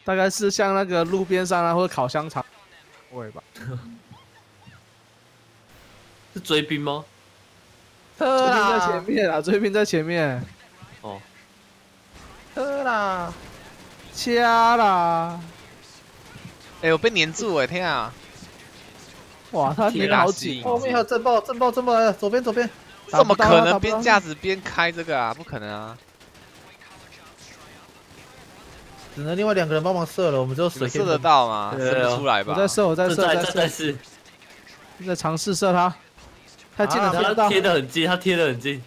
大概是像那个路边上啊，或者烤香肠味吧。 是追兵吗？ 追兵在前面啊，追兵在前面。 哦， 喝啦！ 掐啦！ 哎，我被黏住哎，天啊！ 哇，他粘得好紧。 后面还有震爆，震爆，震爆来了！左边，左边。 怎么可能边架子边开这个啊？不可能啊！ 只能另外2个人帮忙射了，我们只有水射得到吗？射不出来吧？ 我在射，我在射， 在试， 在尝试射他。太近了，射不到。 他贴得很近，他贴得很近。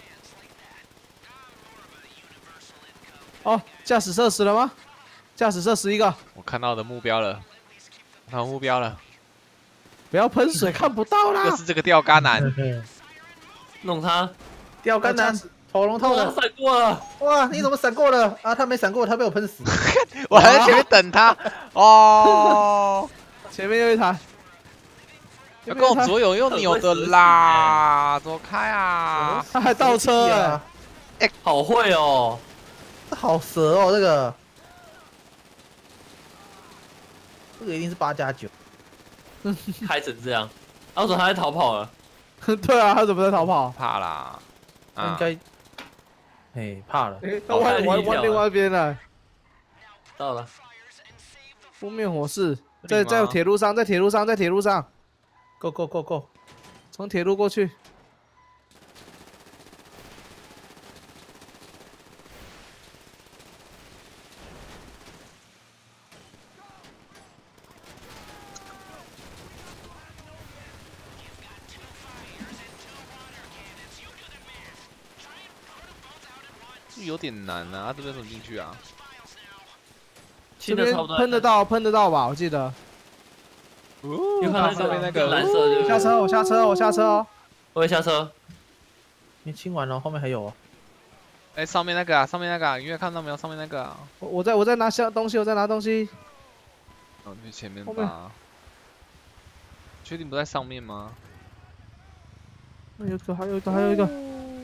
哦，驾驶射死了吗？驾驶射死一个。 我看到的目标了，看到目标了。 不要喷水，看不到啦。 又是这个钓竿男， 弄他， 钓竿男，跑龙套的闪过了。 哇，你怎么闪过了啊？他没闪过，他被我喷死。 我还在前面等他。哦， 前面有一台。 要跟我左右又扭的啦，走开啊！ 他还倒车啊！ 哎，好会哦， 这好蛇哦，这个一定是8+9。 开成这样，阿总他在逃跑了。 对啊，他怎么在逃跑？ 怕啦， 应该，哎，怕了。 他往另外一边了。 到了， 负面火势，在铁路上，在铁路上，在铁路上。 Go go go go！ 从铁路过去。 有点难啊，这边怎么进去啊？ 这边喷得到吧？我记得。 有看到上面那个蓝色的。 下车，我下车，我下车哦。 我也下车。 你清完了，后面还有哦。 哎，上面那个啊，上面那个啊，你有看到没有？上面那个啊。 我在拿东西，我在拿东西。 哦，去前面吧。确定不在上面吗？ 还有一个。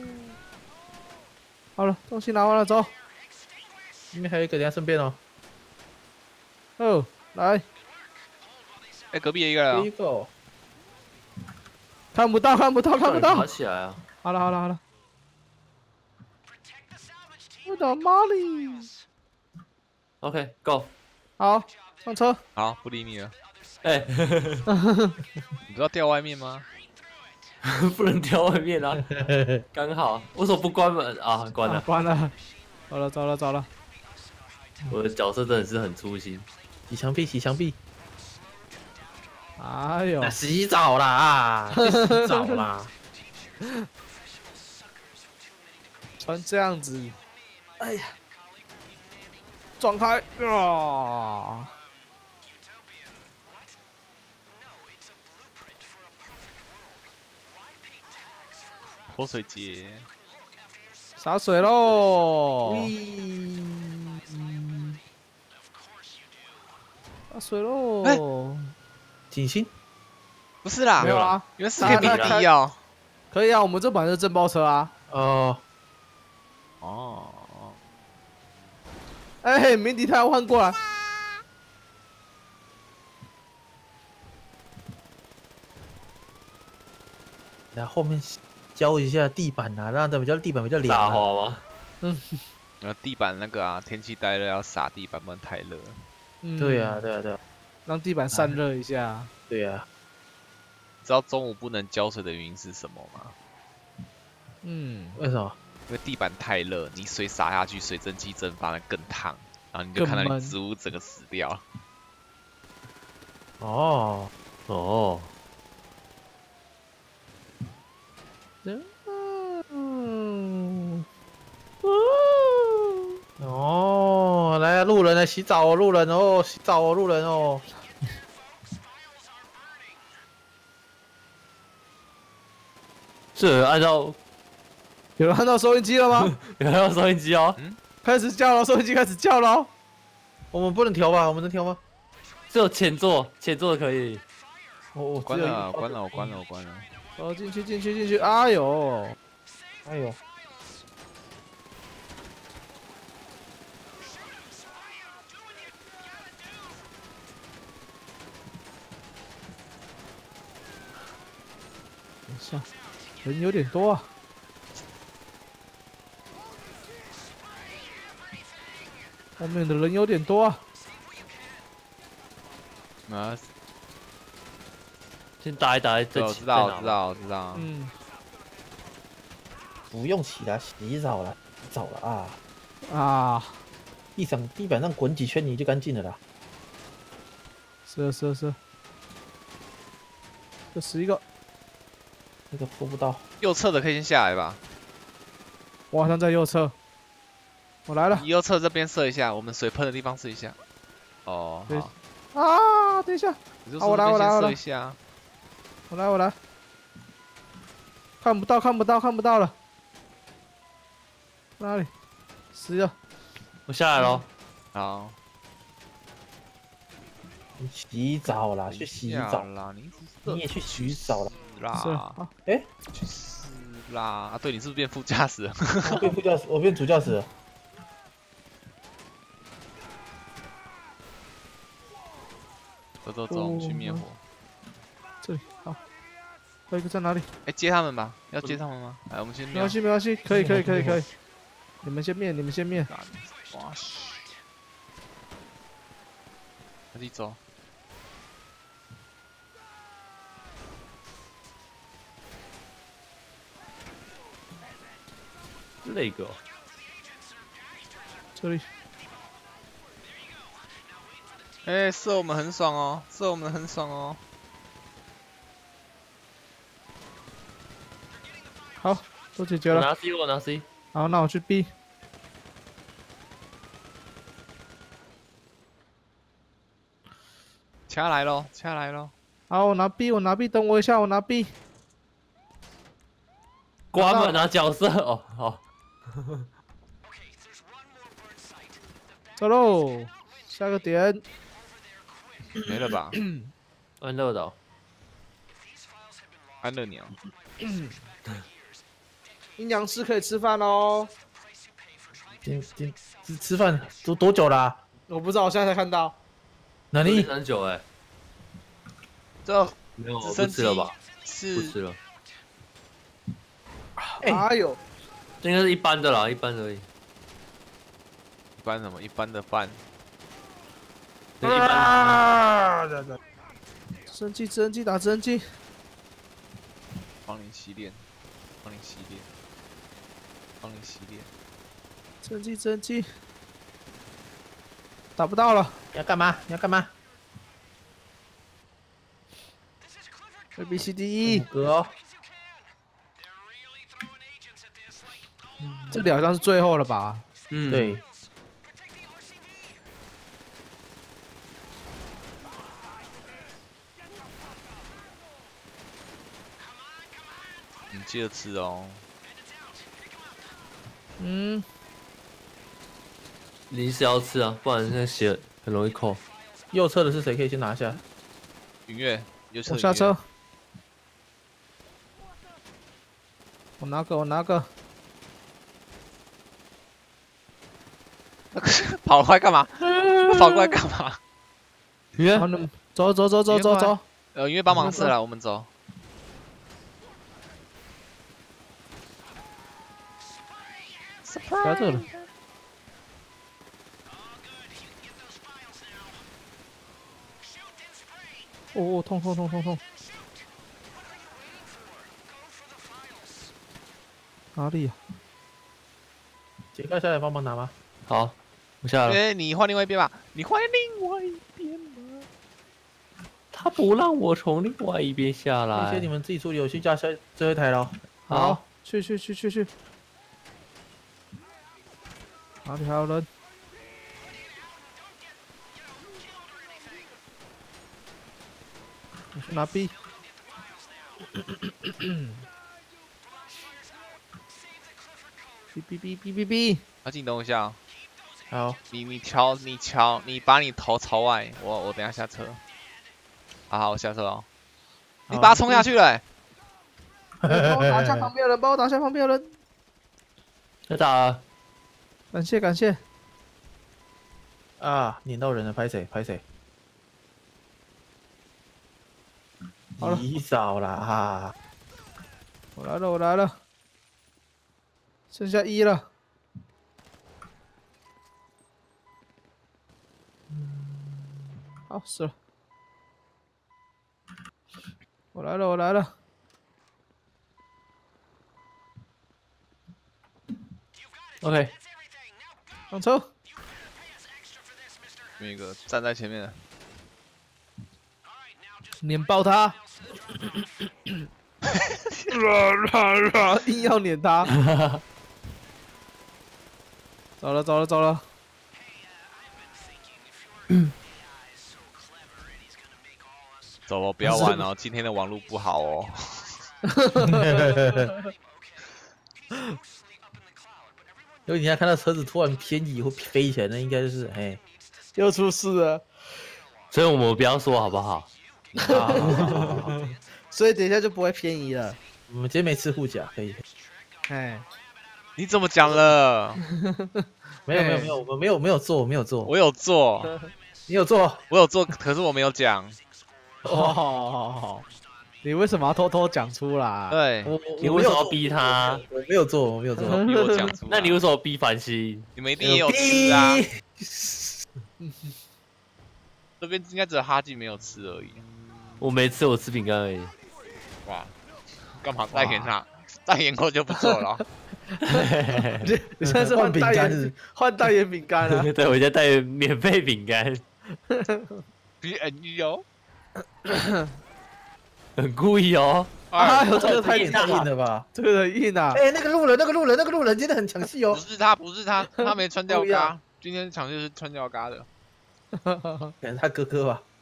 好了，东西拿完了，走。 里面还有一个，等下顺便哦。 哦，来。 哎，隔壁有一个人。 一个。 看不到。 爬起来啊！ 好了。我的妈哩 ！OK，Go。 好，上车。 好，不理你了。 哎， 你知道掉外面吗？ 不能掉外面啊！刚好，为什么不关门啊？关了， 关了。走了。 我的角色真的是很粗心。 洗墙壁。 哎呦， 洗澡啦！洗澡啦！ 穿这样子，哎呀，撞开啊！ 泼水节， 洒水喽！洒水喽！ 警星？ 不是啦， 没有啊， 原来是可以鸣笛哦。 可以啊，我们这版是震爆车啊。 哦。 哎，鸣笛他要换过来。 然后后面浇一下地板啊，让地板比较凉。 打滑吗？ 地板那个啊，天气太热要撒地板，不然太热。 对啊。 让地板散热一下。 对啊。 知道中午不能浇水的原因是什么吗？ 为什么？ 因为地板太热，你水洒下去，水蒸气蒸发的更烫，然后你就看到你植物整个死掉。 哦。来啊，路人来洗澡哦，路人哦，洗澡哦，路人哦。 这按照有人按到收音机了吗？ 有人按到收音机哦。 开始叫了，收音机开始叫了。 我们不能调吧？我们能调吗？ 只有前座的可以。 我关了。 哦，进去！哎呦！ 下，人有点多啊。后面的人有点多啊。 啊， 先打一打，再我知道，我知。道，我知道。 嗯， 不用洗了，洗澡了，洗澡了啊！ 啊， 地板上滚几圈你就干净了啦。 是，这11个， 那个扑不到， 右侧的可以先下来吧。 我好像在右侧。我来了你右侧这边射一下，我们水喷的地方射一下。哦， 对好。 啊！等一下， 你就我来这边先我来射一下。 我来。看不到了。哪里？10个。 我下来喽。 好。 你洗澡啦，去洗澡啦， 你也去洗澡了是啦。 啊， 哎， 去死啦！啊，对，你是不是变副驾驶了？ 我变副驾驶，我变主驾驶了。 走，我们去灭火。 这里好。还有一个在哪里？ 哎，接他们吧，要接他们吗？来，我们先灭。 没关系，可以。你们先灭。 哇塞！自己走。 那个。 这里。 哎，射我们很爽哦， 好，都解决了。 我拿 C，我拿 C。 好，那我去 B。 掐来喽！ 好，我拿 B，等我一下，我拿 B。 关门拿角色哦，好。 走喽，下个点。 没了吧？ 安乐岛。 安乐鸟。 阴阳师可以吃饭喽。 吃饭多久啦？ 我不知道，我现在才看到。 哪里？ 很久哎。 这没有，不直升机吃了吧？不是吃了。 哎呦， 这应该是一般的啦，一般而已。 一般什么？一般的饭。 对，一般的。 啊！ 直升机打直升机。 帮你洗脸。 直升机。打不到了。 你要干嘛 ？A B C D E。 哥哦， 这里好像是最后了吧？ 嗯， 对。 你记得吃哦。 嗯， 临时要吃啊，不然现在血很容易扣。 右侧的是谁？可以先拿下。 云月，右侧。 我下车。我拿个。 跑快干嘛？跑过来干嘛？ 云月， 走。 云月帮忙射了，我们走。 不要这了。哦，痛！哪里呀？ 杰克下来帮忙拿吗？ 好，我下了。 哎，你换另外一边吧， 他不让我从另外一边下这些来。 你们自己处理，我去架最后一台了。 好，去。哪里还有人？我去拿 B。B。 阿静，等我一下哦。 好， 你把你头朝外，我等一下下车。好，我下车哦。你把他冲下去了。 帮我打下旁边的人， 在打了。 感谢。 啊，撵到人了，拍谁？ 好了洗澡啦啊！ 我来了，我来了，剩下1了。好，死了。我来了，我来了。 OK， 上车。 有一个站在前面的， 碾爆他！硬要碾他。走了，走了，走了。 走了，不要玩哦，今天的网络不好哦。 如果你要看到车子突然偏移或飞起来，那应该就是哎， 又出事了。 所以我们不要说好不好？ 所以等一下就不会偏移了。 我们今天没吃护甲，可以。 哎， 你怎么讲了？ 没有没有没有，我们没有做，没有做。 我有做， 你有做？ 我有做，可是我没有讲。 哦，你为什么要偷偷讲出来？ 对， 你为什么要逼他？ 我没有做，我没有做。 逼我讲出来。 那你为什么逼繁星？ 你们一定也有吃啊？这边应该只有哈记没有吃而已。 我没吃，我吃饼干而已。 哇，干嘛代言啊？代言过就不错了。 你现在是换饼干是换代言饼干啊？ 对，我家带免费饼干， BNG 哦， 很故意哦。 哎呦，这个太太硬了吧？ 这个很硬啊！ 哎，那个路人真的很抢戏哦。 不是他，他没穿吊嘎。今天场就是穿吊嘎的。 可能他哥哥吧。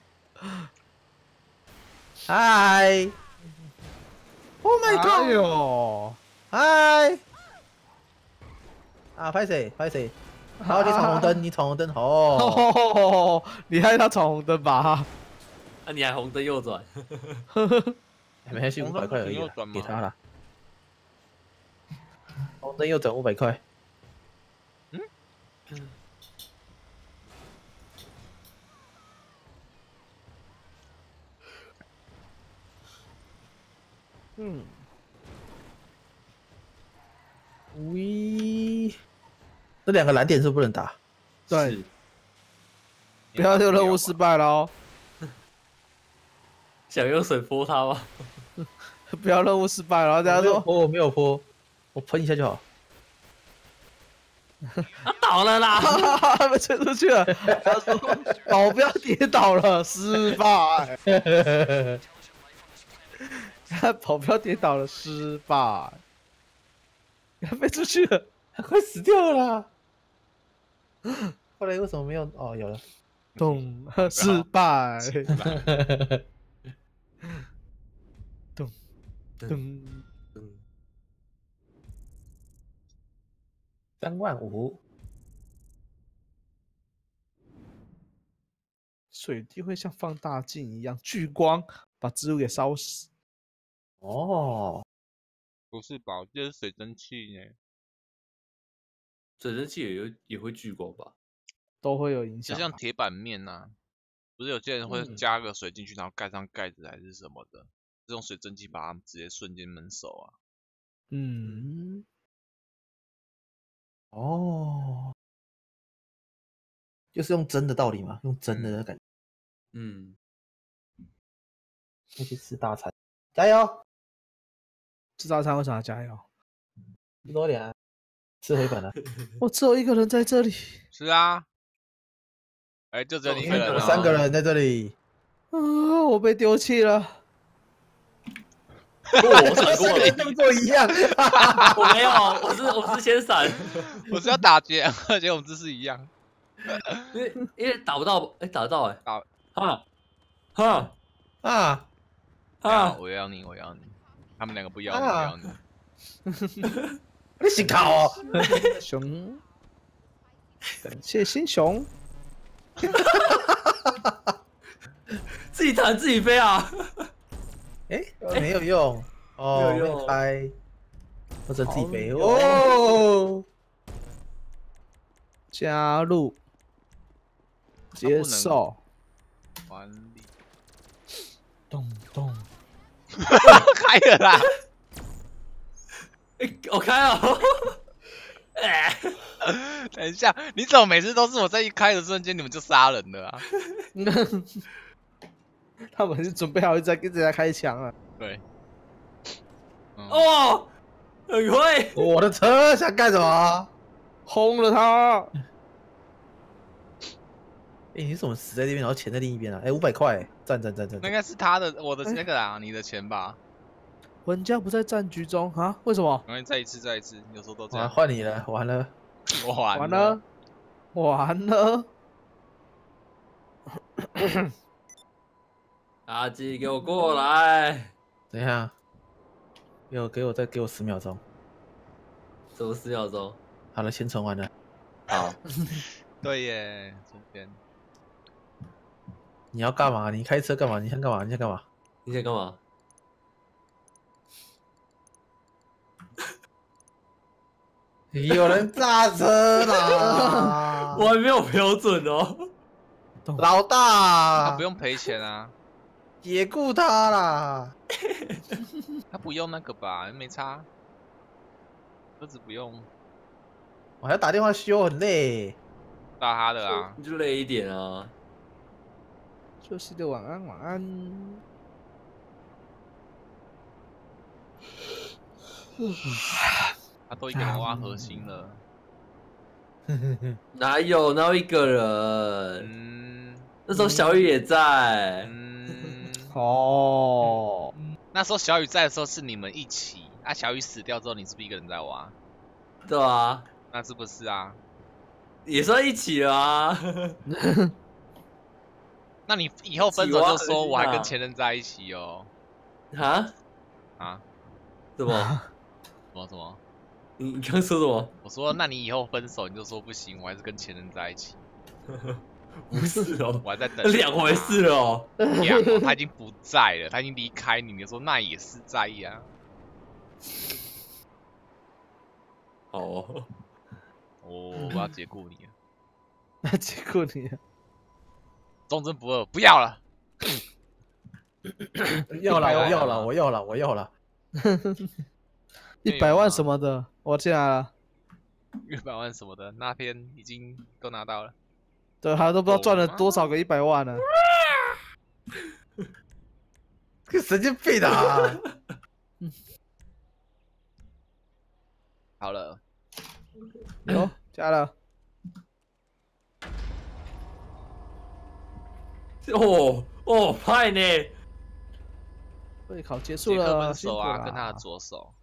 嗨 ！Oh my 哎 god！ 呦， 嗨！啊，拍谁？好，你闯红灯，你闯红灯，哦。 你害他闯红灯吧？ 那你还红灯右转？ 没关系，500块而已啦，给他了。红灯右转500块。喂，这2个蓝点是不能打。 对，不要有任务失败了哦！ 想用水泼他吗？ 不要任务失败了，大家说我没有泼，我喷一下就好。 他倒了啦！ 被吹出去了。他说保镖跌倒了，失败。保镖跌倒了，失败。飞出去了， 快死掉了啦！后来为什么没有？哦，有了。 咚，失败。咚咚 35000。 水滴会像放大镜一样聚光，把植物给烧死。 哦， 不是吧？这是水蒸气呢。 水蒸气也会聚光吧？ 都会有影响。 就像铁板面呐，不是有些人会加个水进去，然后盖上盖子还是什么的，这种水蒸气把它直接瞬间焖熟啊。 哦，就是用蒸的道理嘛，用蒸的感觉。要去吃大餐，加油！ 吃大餐为啥要加油？ 多点啊，吃回本了。 我只有1个人在这里。 是啊。哎，就只有你一个人哦。 3个人在这里。 我被丢弃了。 我闪过了， 动作一样。 我没有，我是先闪， 我是要打劫，而且我们姿势一样。 因为打不到，打得到打我要你，他们2个不要你，我要你。 你是靠哦， 熊，感谢新熊。 自己弹自己飞啊！ 没有用哦， 没有用没开，或者自己飞好哦。 加入，接受， 管理， 咚咚， 开了啦！ 我开了。 等一下，你怎么每次都是我在一开的瞬间你们就杀人了啊？ 他们是准备好在跟人家开枪了。 对。 哦，很会。 我的车想干什么？ 轰了他！ 哎，你怎么死在这边，然后钱在另一边啊？哎，500块，赞！ 那应该是他的，我的那个啊，你的钱吧？ 文家不在战局中啊？为什么？ 然后再一次，有时候都这啊， 样。 换你了，完了， 完了！ 阿基，给我过来！ 等一下，再给我10秒钟。 怎么10秒钟？ 好了，先存完了。 好， 对耶，这边你要干嘛？你开车干嘛？你想干嘛？ 你想干嘛？ 有人炸车啦！ 我还没有标准哦。 老大， 他不用赔钱啊， 解雇他啦！ 他不用那个吧？没差，车子不用我还要打电话修，很累。 打他的啊。 你就累一点啊。 休息的晚安，晚安。 他都一个人挖核心了。 哪有一个人？那时候小雨也在。 哦， 那时候小雨在的时候是你们一起，啊，小雨死掉之后，你是不是一个人在挖？ 对啊， 那是不是啊？ 也算一起了啊。 那你以后分手就说我还跟前任在一起哦。 啊？什么？ 什么？ 你刚说什么？ 我说，那你以后分手你就说不行，我还是跟前任在一起。 不是哦， 我还在等。 两回事哦。 他已经不在了，他已经离开你。你说那也是在意啊。 好哦。 我要解雇你了。 那结果你忠贞不二，不要了。 要了，我要了。 100万什么的，我进来了。 100万什么的，那天已经都拿到了。 对，还都不知道赚了多少个100万呢。 个神经病啊！ 好了， 有加了。 派呢？ 会考结束杰克了， 分手啊， 辛苦啦跟他的左手。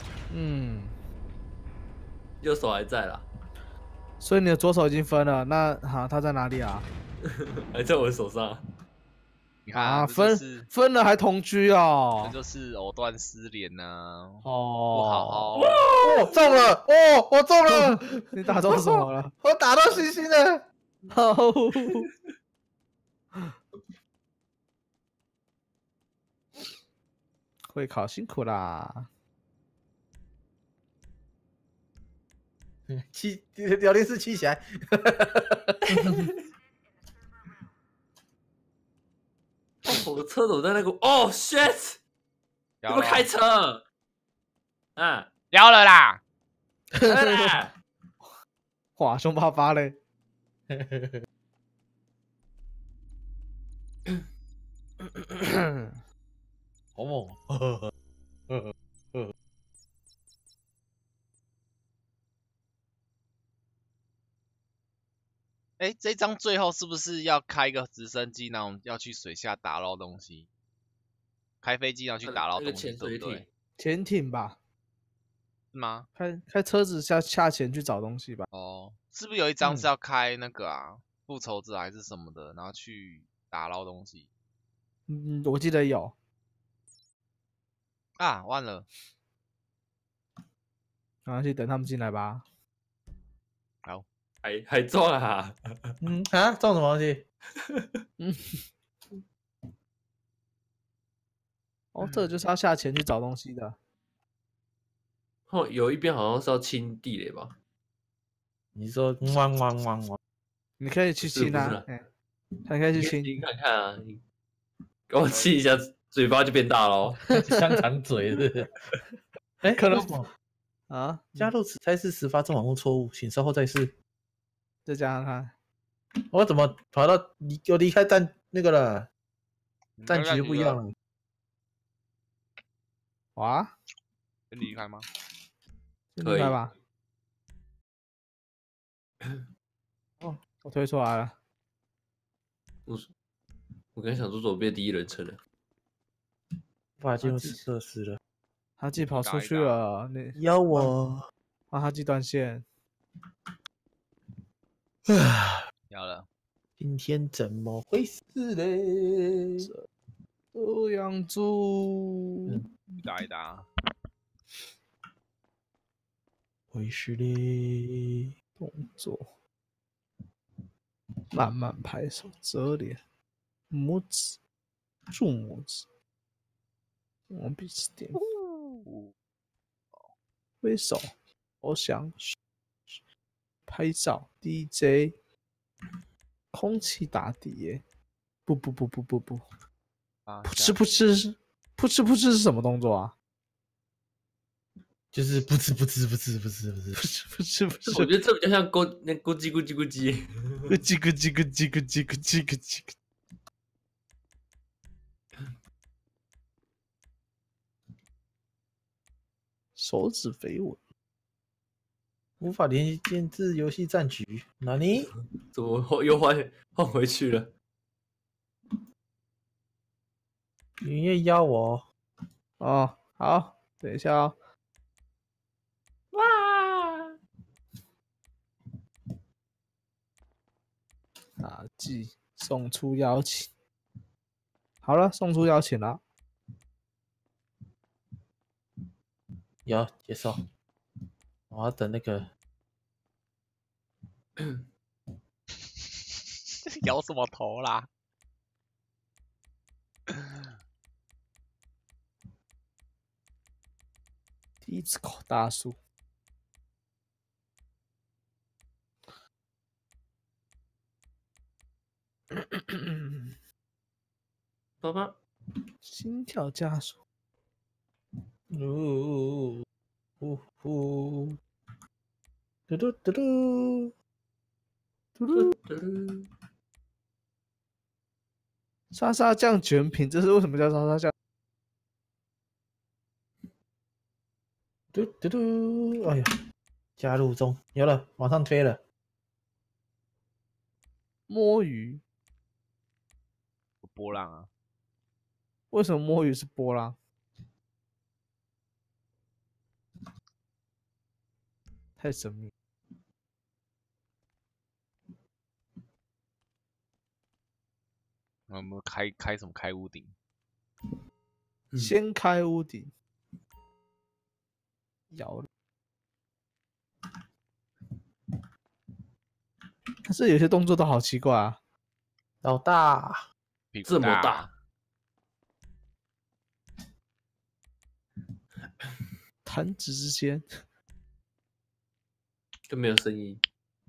右手还在啦。 所以你的左手已经分了，那他在哪里啊？ 还在我的手上。 你看啊， 分了还同居哦。 这就是藕断丝连呐。 哦， 不好好。 哦，中了！哦，我中了！ 你打中什么了？ 我打到星星了。 好。会考辛苦啦。 聊天室气起来。 我的车怎么在那个？shit！ 你不开车？ 聊了啦。 哇，凶巴巴嘞。 好猛！ 哎，这张最后是不是要开一个直升机，然后要去水下打捞东西？开飞机要去打捞东西，对不对？ 潜艇吧？ 是吗？ 开车子下潜去找东西吧？ 哦，是不是有一张是要开那个啊，复仇者还是什么的，然后去打捞东西？ 我记得有。 啊，忘了。 然后去等他们进来吧。 好。 还撞啊？ 撞什么东西？ 这就是要下潜去找东西的。 有一边好像是要清地雷吧？ 你说汪， 你可以去亲啊，你可以去亲看看啊，你给我亲一下，嘴巴就变大了。 香肠嘴是？ 可能啊， 加入此差事时发生网络错误，请稍后再试。 再加看。 我怎么跑到又离开战那个了？战局就不一样了。 哇， 先离开吗？ 先离开吧。哦，我推出来了。 我刚想说怎么变第一人称了？ 无法进入设施了。 哈基跑出去了，你邀我。 哈基断线。 要了。 今天怎么回事嘞？ 这样做， 打一打。 回事嘞？ 动作，慢慢拍手，折脸，拇指，竖拇指，往彼此点，挥手，投降，拍照 ，DJ， 空气打底耶，不，噗嗤噗嗤，噗嗤噗嗤是什么动作啊？ 就是不吱。 我觉得这比较像咕叽咕叽咕叽， 咕叽咕叽咕叽咕叽咕叽咕叽。手指飞吻， 无法连续建制游戏战局。哪里？ 怎么又换回去了？ 云月邀我。 哦，好，等一下哦。哇！啊，记送出邀请。好了，送出邀请了。 有接受。我要等那个。 摇什么头啦？ 第一次口大树。 爸爸， 心跳加速。 嘟嘟嘟嘟。 沙沙酱卷品，这是为什么叫沙沙酱？ 嘟嘟嘟！哎呀，加入中，有了，往上推了。 摸鱼， 波浪啊？ 为什么摸鱼是波浪？太神秘。 我们开什么开屋顶？ 先开屋顶，摇。可是有些动作都好奇怪啊！ 老大， 这么大， 弹指之间就没有声音。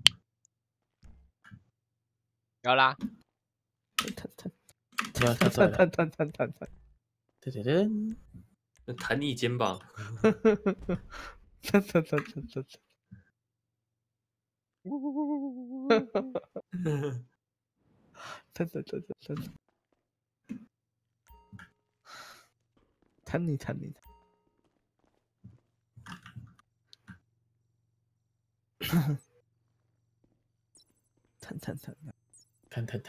要啦！ 弹， 弹你肩膀。 弹。弹你。弹。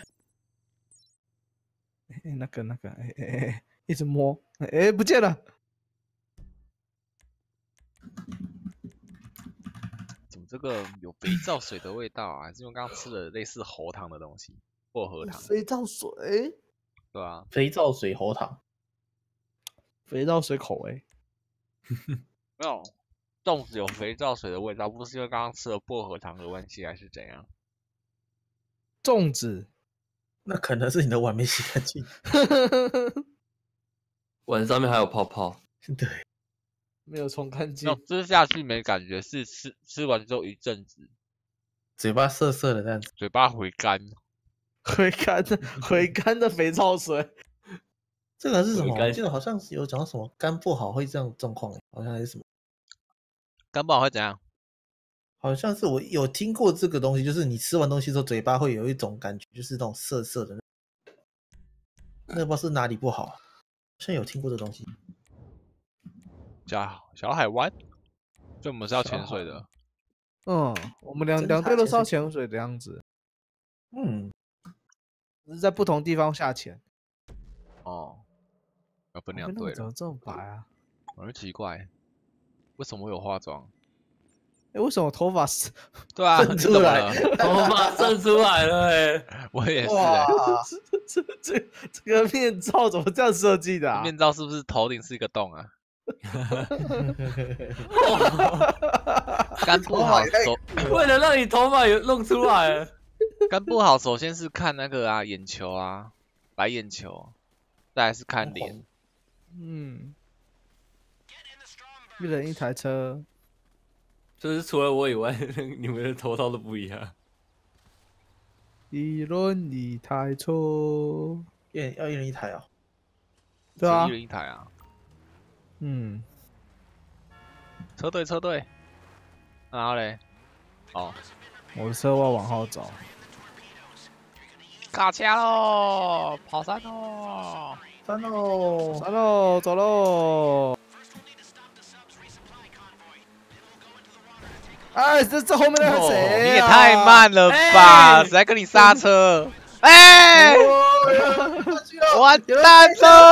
那个，一直摸，不见了。 怎么这个有肥皂水的味道啊？还是因为刚刚吃了类似喉糖的东西，薄荷糖？ 肥皂水， 对啊， 肥皂水喉糖， 肥皂水口味。 没有，粽子有肥皂水的味道，不是因为刚刚吃了薄荷糖的关系，还是怎样？ 粽子， 那可能是你的碗没洗干净。 碗上面还有泡泡。 对， 没有冲干净。 吃下去没感觉，是吃完之后一阵子， 嘴巴涩涩的这样子， 嘴巴回甘。 回甘的肥皂水。 这个是什么？我记得好像有讲到什么肝不好会这样状况，好像还是什么。 干不好会怎样？ 好像是我有听过这个东西，就是你吃完东西之后，嘴巴会有一种感觉，就是那种涩涩的。那不知道是哪里不好，好像有听过这东西。 小海湾，所以我们是要潜水的。 嗯，我们两队都是要潜水的样子。 嗯， 只是在不同地方下潜。 哦，要分两队了。 怎么这么白啊？ 我就奇怪，为什么会有化妆？ 哎，为什么头发是？ 对啊， 渗出来， 头发渗出来了哎！ 我也是哇， 这个面罩怎么这样设计的啊？ 面罩是不是头顶是一个洞啊？干不好， 为了让你头发有弄出来， 干不好，首先是看那个啊眼球啊，白眼球，再来是看脸。 嗯，一人一台车， 就是除了我以外，你们的头套都不一样。 一人一台车， 要一人一台啊？ 对啊， 一人一台啊。 嗯， 车队，然后嘞，哦， 我的车我要往后走。 卡卡喽，跑山喽， 山喽， 走喽，走喽！哎，这后面那个谁、啊？ 你也太慢了吧！谁在跟你刹车？哎，完蛋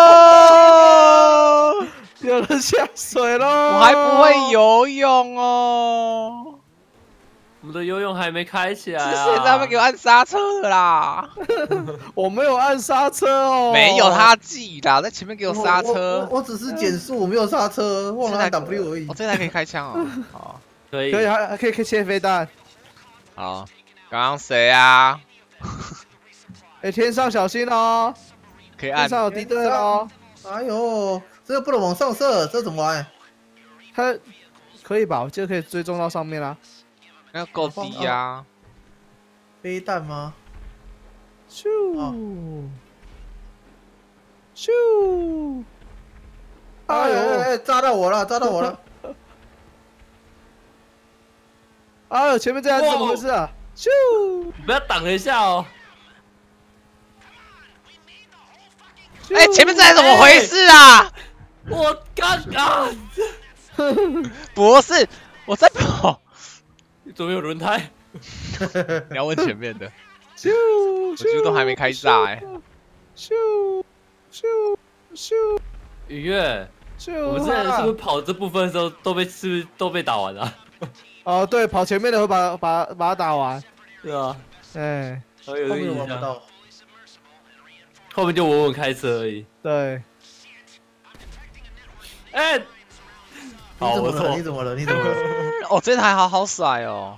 喽！ 有人下水喽！ 我还不会游泳哦。 我们的游泳还没开起来是啊！ 谁在那边给我按刹车啦？ 我没有按刹车哦。 没有，他记啦，在前面给我刹车。 我只是减速，我没有刹车，忘了按 W 而已。 我这台可以开枪哦。好， 可以， 还可以切飞弹。 好，刚刚谁啊？ 哎，天上小心哦！ 可以按天上有敌对哦。 哎呦，这个不能往上射，这怎么玩？ 它可以吧？我记得可以追踪到上面啦。 那够低呀。 飞弹吗？ 咻咻！ 哎呦，炸到我了，炸到我了！ 哎呦，前面这台是怎么回事啊？咻！ 你不要挡了一下哦。 哎，前面这台怎么回事啊？ 我刚啊， 不是，我在跑。 你怎么有轮胎？ 你要问前面的。 咻！ 我几乎都还没开炸哎。 咻咻咻！ 雨月， 咻！ 我们之前是不是跑这部分的时候是不是都被打完了？ 哦，对，跑前面的会把它打完。 对啊， 哎， 后有后面印象， 玩不到。 后面就稳稳开车而已。 对。 哎，好，我错。 你怎么了？你怎么了？ 哦，这台好甩哦。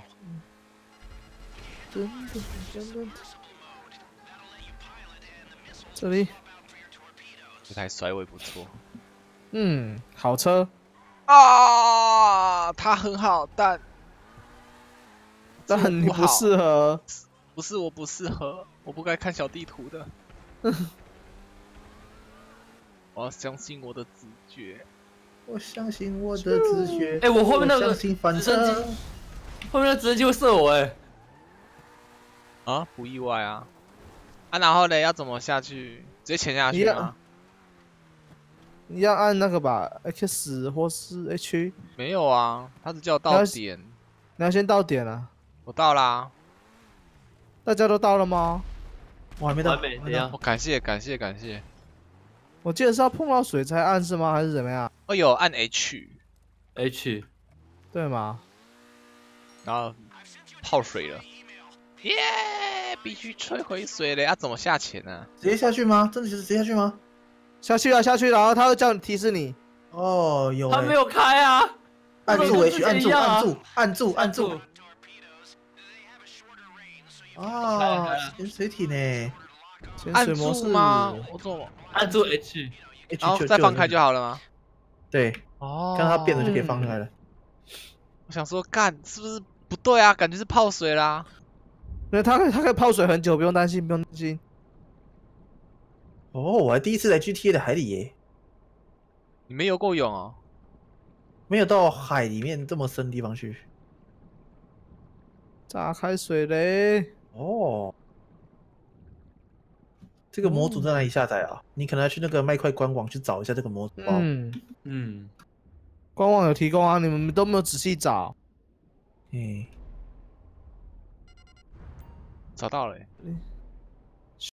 这里， 这台甩尾不错。 嗯，好车啊，它很好，但你不适合。 不是我不适合，我不该看小地图的。我要相信我的直觉。 我相信我的直觉。 哎，我后面那个相信反直升正机，后面那直升机会射我哎。 啊，不意外啊。啊，然后呢，要怎么下去？直接潜下去吗？ 你要按那个吧 ，X 或是 H。 没有啊，他只叫我到点。 你要先到点啊。 我到啦。 大家都到了吗？ 我还没到。 等一下。 哦，感谢。 我记得是要碰到水才按是吗？还是怎么样？ 哦，有按 H， 对吗？ 然后泡水了。耶！必须摧毁水了，要怎么下潜呢？ 直接下去吗？真的就是直接下去吗？ 下去，然后他会叫你提示你。 哦，有。 他没有开啊！ 按住 H， 按住。啊，潜水艇呢？ 潜水模式吗？我怎么按住 H， 然后再放开就好了吗？ 对。 哦。 看它变了就可以放开了。 我想说，干是不是不对啊？感觉是泡水啦。 因为它可以泡水很久，不用担心。 哦，我还第一次来 GTA 的海里耶。 你没游过泳哦？ 没有到海里面这么深的地方去。 炸开水嘞！ 哦，这个模组在哪里下载啊？你可能要去那个麦块官网去找一下这个模组包。 官网有提供啊，你们都没有仔细找。 嗯， 找到了、